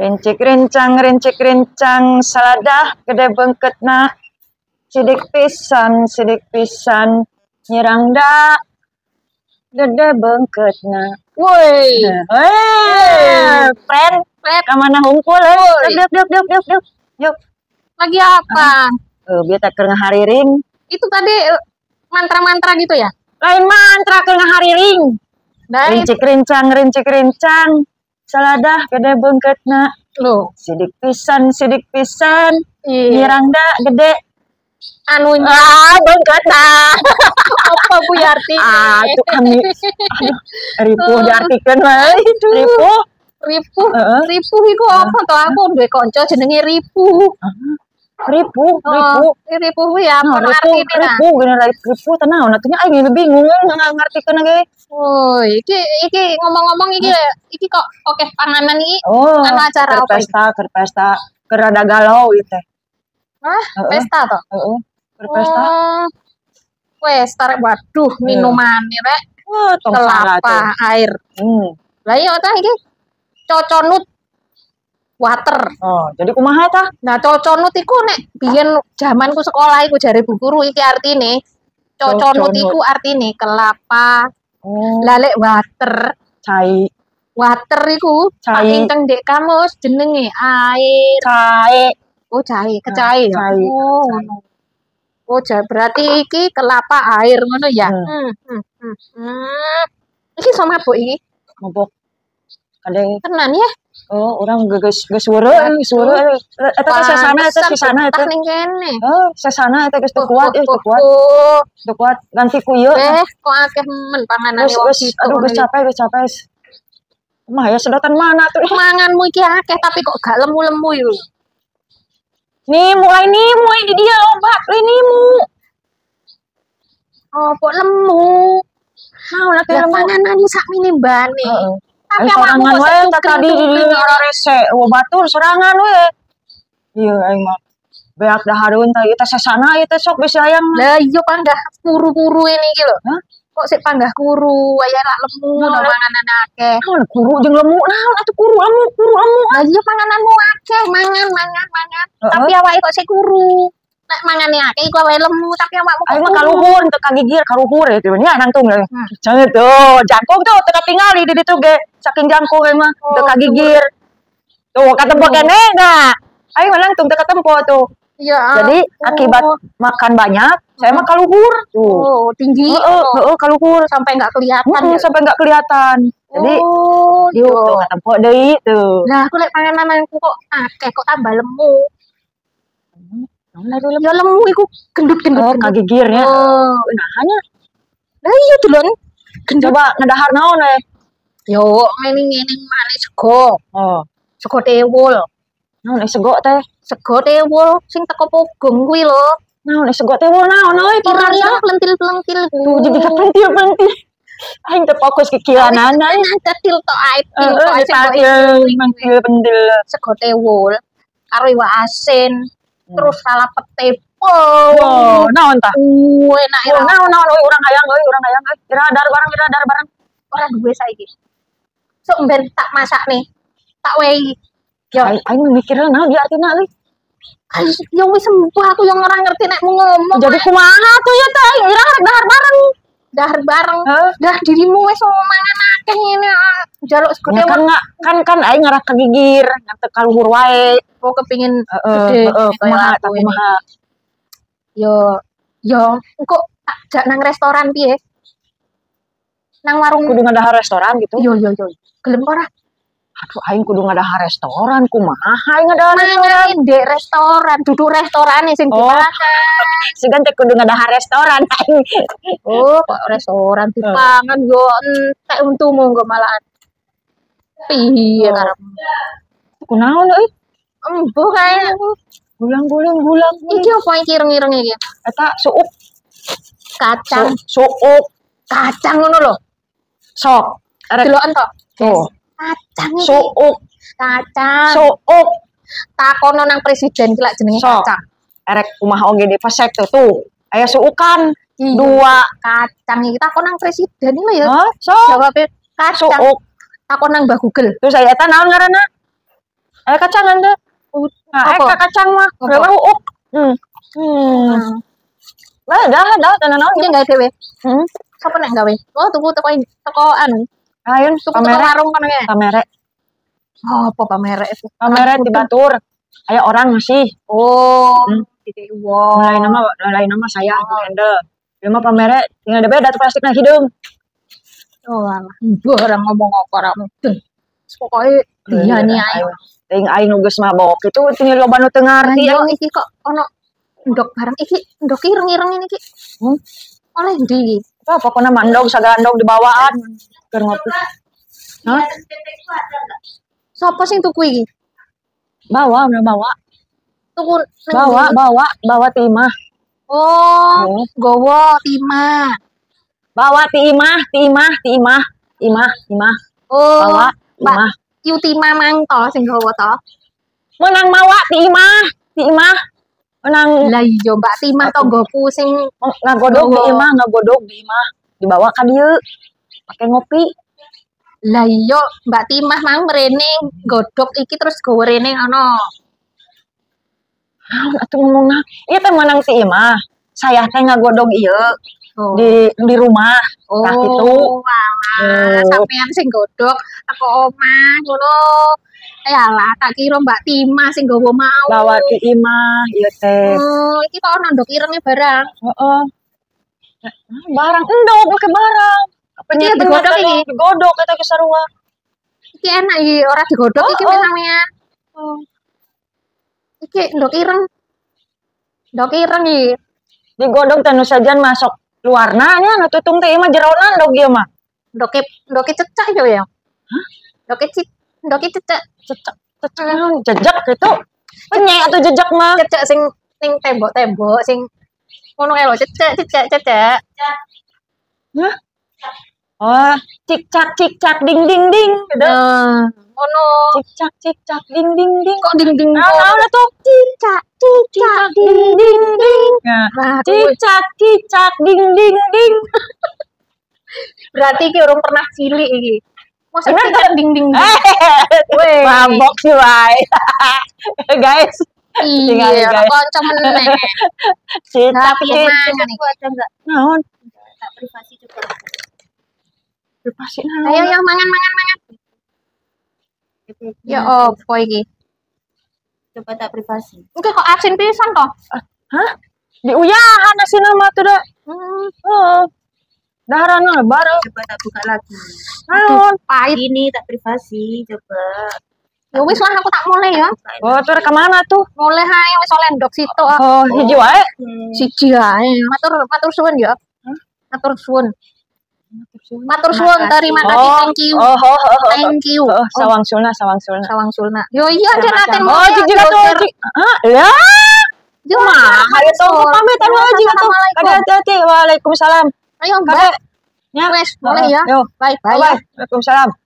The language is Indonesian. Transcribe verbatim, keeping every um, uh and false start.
Rincik rincang, rincik rincang, saladah gede bengketna. Sidik pisan, sidik pisan, nyerang da gede bengketna. Woi, Weh, friend, Fred, kemana hunkul? Eh, yuk, yuk, yuk, yuk, yuk, yuk. lagi apa? Eh, biar tak kena hariring. Itu tadi eh, mantra-mantra gitu ya? Lain mantra kena hariring. Dari Rincik rincang, rincik rincang, saladah gede bengketna. lo, Sidik pisan, sidik pisan, iya. nyerang da gede. Anunya Ah, bengketna. apa Bu Yarti? Ah, itu kami. Aduh, ripuh diartikan wae. Ripuh. Ripuh, Heeh. ripuh iku apa to? Aku duwe kanca jenenge Ripuh. Ripuh, ripuh. Oh, ini ripuh kuwi ya Nah, apa ripuh, artine ta? ripuh, gini lagi ripuh tenang. Natunya aing bingung nggak ngerti kena ge. Oh, iki iki ngomong-ngomong iki iki kok oke panganan iki. Oh, Anu acara keur apa iki? pesta, keur pesta, keur rada galau ieu teh. Hah? Heeh. Pesta to? Heeh. Keur pesta. Oh. Wes, tarik waduh minumane rek. Wah, tong salah tuh. Kelapa air. Hmm. Lah iya ta iki coconut water. Oh, jadi kumaha tah? Nah, coconut iku nek biyen jamanku sekolah iku jare bu guru iki artine coconut Coconut. iku artine kelapa. Oh, Lah lek water, cai, water iku tak Cai. inteng ndek kamus jenenge air. cai. Oh, cair, kecair ya. Cai. Oh, ngono. Oh, ja- berarti iki kelapa air ngono ya. Hmm. Hmm, hmm, hmm, hmm. Iki sama mabuk iki. Mabok. Kadang Tenan ya. oh, orang geus geus weureu, geus weureu. Eta teh sasana eta sasana eta. Tak ning kene. Oh, sasana eta geus teu kuat, eh, teu kuat, Oh, teu kuat. Ganti ku ieu. eh, kok akeh men panganane Geus wong geus situ. aduh geus capek, geus capek. Mah ya sedotan mana tuh? Manganmu iki akeh tapi kok gak lemu-lemu yo. Nih, mulai nih, mulai di dia lomba, nimu. Oh, kok lemu. Nah, ulah teh Ya lemu. panganane sak minibane. Heeh. Tapi Aing awakmu sorangan kok we setuken tadi di tuken dieu ya? ora rese, oh batur sorangan we. Iya aing mah. Beak dahareun teh ieu teh sasana ieu teh sok geus hayang. Lah iya panggah kuru-kuru ini iki lho. Hah? Kok sik panggah kuru, aya lak lemu Nah, no lah. panganan akeh. Naon kuru jeung lemu, naon atuh kuru lemu, kuru lemu. Lah iya pangananmu akeh, mangan mangan mangan. Heeh. Tapi awake kok sik kuru. Nek mangane akeh iku awake lemu, tapi awakmu kok Aing mah kuru. kaluhur teu kagigir, kaluhur ya teh nya nang tuh. Hmm. Jangan tuh, jangkung tuh teu katingali di ditu ge. Saking jangkung we mah teu Oh, kagigir. Tuh katempo Oh. keneh enggak. Aing mah nangtung teu katempo tuh. Iya. Jadi akibat oh. makan banyak, saya mah kaluhur. Tuh. Oh, tinggi. Heeh, heeh kaluhur. Sampai nggak kelihatan Heeh, ya. sampai enggak kelihatan. Jadi oh, yuk iya. tuh katempo deui tuh. Lah aku lek pangananku kok akeh kok tambah lemu. Naon lagi lemu? Ya lemu iku gendut-gendut. Oh, kagigirnya. Oh. Nah, hanya Lah iya dulun. Gendut. coba ngedahar naon we. Yo, ngene-ngene manis sego. Oh, Sego tewul. naon eh sego teh? Sego tewul sing teko Pogong kuwi lho. Naon eh sego teh naon euy Pirang pirang pelentil-pelentil. tuh jadi kepentil-pentil. Aing teu fokus ke kilanana. Nang tetil tok ae til Heeh, tok ae sego dipanggil iki. pentil-pentil. Sego tewul karo iwak asin. Terus salapet tepo. Oh, naon tah? Uh, enak Oh, ya. naon naon euy urang hayang euy urang hayang euy. Iradar barang iradar barang. Ora duwe saiki. Sok mben tak masak nih. Tak wehi. Yo, Aing aing mikirna naon di artina euy. ay, yo wis sembah aku yang ora ngerti nek mau ngomong. Jadi kumaha tuh ya teh? Aing irah harus dahar bareng. Dahar bareng. Heeh. Dah dirimu wis mangan akeh ngene. ah. Jaluk sego Ya kan tewul. nggak kan kan aing ngarah kegigir, teu kaluhur wae. Kok kepingin Heeh, gede heeh, kayak kumaha aku tapi ini. kumaha. Yo, yo, engko tak jak nang restoran piye? Nang warung. Kudu ngadahar restoran gitu. Yo yo yo. Gelem ora? Aduh aing kudu ngadahar restoran kumaha aing ngadahar restoran. Mangan ndek restoran, duduk restoran sing Oh. dipangan. Sigan teh kudu ngadahar restoran aing. Oh, kok restoran dipangan yo entek untumu engko malahan. Piye Oh. karep? Kunaon euy? Embuh kae. Gulang-guling gulang. Iki apa iki ireng-ireng iki? Eta suuk, Kacang, su, suuk, kacang ngono lho. sok. Erek Deloken to. tuh. Kacang iki. Suuk, Kacang. suuk. Takono nang presiden ki lak jenenge Sok. kacang. Erek kumaha oge di fasek tuh tuh. Aya suukan Iya. dua. Kacang iki takon nang presiden lho ya. Hah? Sok. Jawabe kacang. Suuk. Takon nang Mbah Google. Terus aya eta naon ngaranna? Eh kacangan deh. Nah, eh Apa? kacang mah. Apa? Lewat uuk. Hmm. Hmm. Hmm. Dah, dah, dah, tenan naon. Iki gawe dhewe. Hmm. Sapa nek gawe? Oh, tuku teko teko anu. Ayun, Tuku teko pamere, warung kono ya. pamere, Oh, apa pamerek itu? pamere di Batur. Aya orang ngasih. Oh, Hmm. gitu. Wow. Lain nama, lain nama saya handle. Dia mah pamere tinggal debe datu plastik nah hideung. Oh, alah. Barang ngomong apa ra mudeng. Pokoke dia nih ayo. Ting aing nu geus mabok itu tinggal loba nu teu ngarti. Yang iki kok ono ndok barang iki, ndok ireng-ireng ini iki. Hmm. Oleh ndi? Apa pokoknya mandog sagandog di bawaan. Keur ngopi. Hah? Sopo sing tuku iki? Bawa, udah bawa. Tuku nang Bawa, ndi? bawa, bawa ti imah. Oh, Oh. gowo timah. Bawa ti imah, ti imah, ti imah, imah, imah. Oh, Bawa, Mbak, imah. yu timah mang to sing gowo to. Menang mawa ti imah, ti imah. Menang Lah iya Mbak Timah tonggoku sing ngagodog di Bawa. imah, ngagodog di imah. Dibawa ka dieu. Pakai ngopi. lah iya Mbak Timah mang mrene godhog iki terus gowo rene ono. Atuh ngomongna, ieu teh menang ti imah. Saya teh ngagodog ieu Oh. di di rumah. Oh, Tah kitu. walah, Oh. sampean sing godhog teko omah ngono. Eh alah, tak kira Mbak Timah sing gowo mau. Bawa ti imah, ieu teh. Oh, iki kok ono ndok irenge barang. Heeh. Barang endog make barang. Iki digodhog iki? Digodhog eta ge sarua. Iki enak iki ora digodhog iki Oh, oh. sampean. Oh. Iki ndok ireng. Ndok ireng iki. Digodhog teh nu sajan masuk luarna nya nu tutung teh ieu mah jerona endog ieu mah. Ndoke ndoke cecak yo ya. Hah? Ndoke cit ndoke cecak. Cecek, cecek naon jejak gitu. Penyek atuh jejak mah. Cecak sing sing tembok-tembok sing ngono kae lho cecak cecak cecak. Hah? Oh, cik cak cik cak ding ding ding gitu. Nah, ngono. Cik cak cik cak ding ding ding. Kok ding-ding Nah, nah, tuh. cicak cicak Ding ding ding. Nah, Nah, cicak cicak ding ding ding. berarti iki urung pernah cilik iki. Mosok Bener, cicak ding-ding. Eh, mabok sih, Wai. Guys, tinggal, Iya, guys. kanca meneh. cicak Tapi cicak. mangan iki. ada enggak? Naon? Tak privasi coba. Privasi Ayo naon? yo mangan mangan mangan. Ya opo iki? Coba tak privasi. Oke kok asin pisan toh? Hah? Di uyahan asina mah tuh dah. Hmm, Oh. Daharana bareng. Coba tak buka lagi. Naon? pahit. Ini tak privasi, coba. Ya wis lah aku tak mulai ya. Oh, tuh rek kemana tuh? Mulai hae wis oleh ndok situ. ah. Oh, hiji wae. Siji ae. Matur matur suwun ya. Matur suwun. Matur suwun terima kasih Oh, thank you. oh, oh, oh, oh. Thank you. Oh, sawang sulna, sawang sulna. Sawang sulna. Yo iya aja Sama-sama. naten Oh, jig juga tuh. jig. Hah? Ya. Yo Mah, ayo tuh pamit anu aja tuh. Kada hati-hati. Waalaikumsalam. Ayo Kada. Mbak. Ya, Wes, mulai ya. Yo. Bye bye. Bye. Waalaikumsalam.